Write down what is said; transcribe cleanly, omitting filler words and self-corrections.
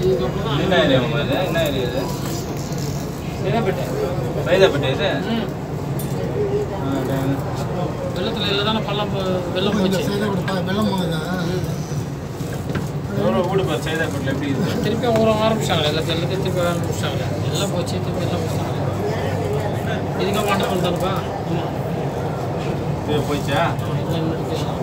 என்ன ஏரியா இது? என்ன ஏரியா இது? சைதாப்பேட்டை இது? வெள்ளத்தில் இல்லை தானே வெள்ளம் போச்சு. வெள்ளம் போகுதா? எவ்வளோ வீடு பாரு சைதாப்பேட்டில் எப்படி இருக்குது? திருப்பி ஆரம்பிச்சாங்க எல்லாத்தையும் திருப்பி ஆரம்பிச்சாங்க. எல்லாம் போச்சு திருப்பி எல்லாம் போச்சாங்க. இதுக்காக வாண்டர் தானப்பா. ஆமாம் போயிடுச்சா? எல்லாம்